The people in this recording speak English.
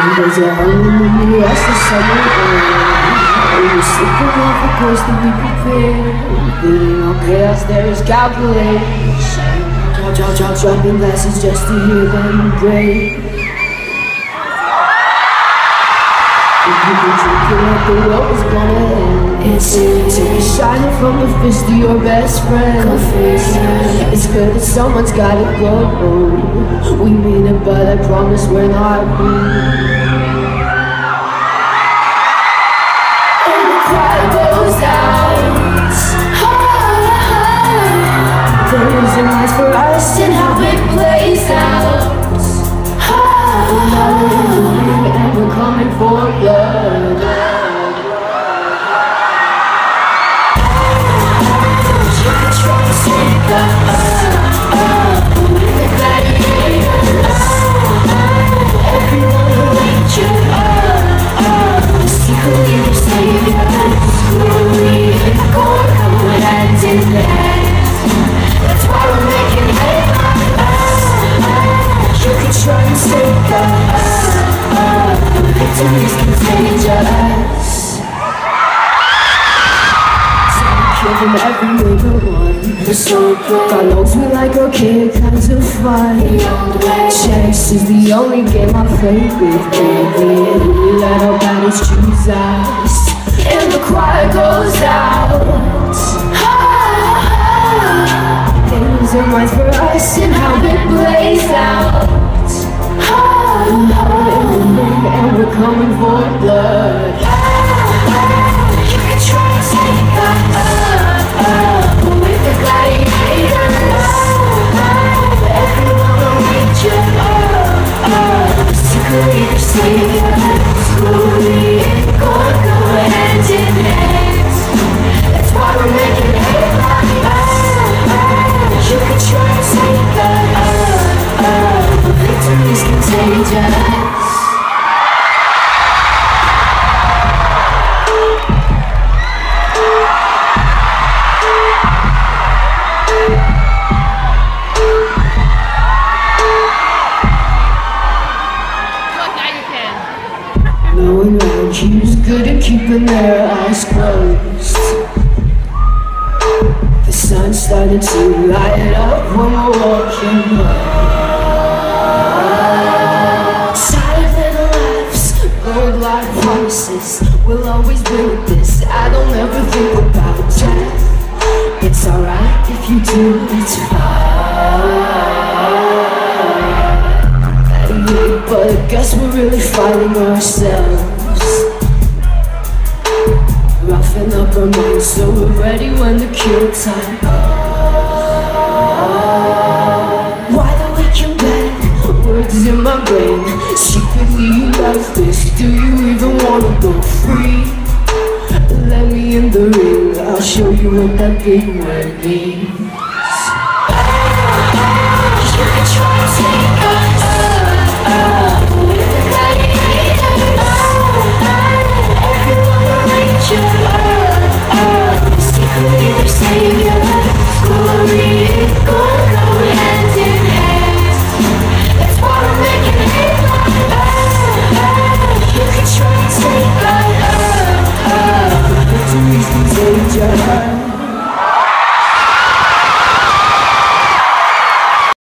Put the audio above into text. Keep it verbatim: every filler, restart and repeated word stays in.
There's a hole in the rest of summer air. We're slipping off a course that we prepared. Beating on chaos, there is calculation. Drop, drop, drop, dropping glasses just to hear them break. If you can drink it up, the world is gonna end. It's it. Take a shining from the fist of your best friend. It's good that someone's gotta go. We mean it, but I promise we're not weak. And the cry goes out. There is a rise for us and how it plays out. And we're coming for blood. Victory's contagious. Kill them every neighbor one. We're so good. God knows we like arcade kinds of fun. Chess is the only game I play with, baby. We let our bodies choose us. And the cry goes out. There's a rise for us and how it plays out. And we're coming for blood. You can try to take us with the gladiators. Everyone will reach you. Secretly they're saviors. Glory and Gore go hand in hand. That's why we're making headlines. You can try to take us, but victory's contagious. No one around you's good at keeping their eyes closed. The sun's starting to light up when we're walking home. Silent little laughs, gold like promises. We'll always be with this. I don't ever think about death. It's alright if you do, it's fine. But I guess we're really fighting ourselves, roughing up our minds so we're ready when the kill time comes. Why the waking back? Words in my brain. Secretly you love this. Do you even wanna go free? Let me in the ring. I'll show you what that big word means.